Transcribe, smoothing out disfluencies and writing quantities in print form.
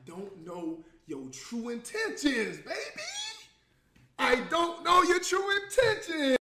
don't know your true intentions, baby. I don't know your true intentions.